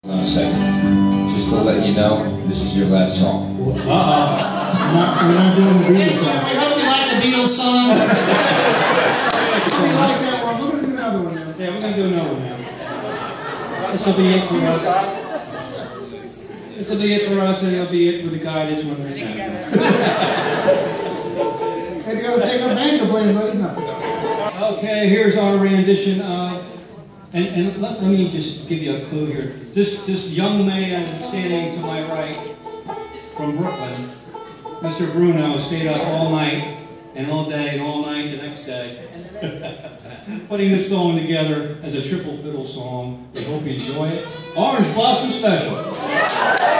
Just to let you know, this is your last song. We're not doing the Beatles song. We hope you like the Beatles song. We like that one. We're going to do another one now. Yeah, we're going to do another one now. This will be it for us. This will be it for us, and it'll be it for the guy that's one right now. Hey, you gotta take up banjo playing, buddy. No. Okay, here's our rendition of, and let me just give you a clue here. This young man standing to my right from Brooklyn, Mr. Bruno, stayed up all night and all day and all night the next day, putting this song together as a triple fiddle song. We hope you enjoy it. Orange Blossom Special.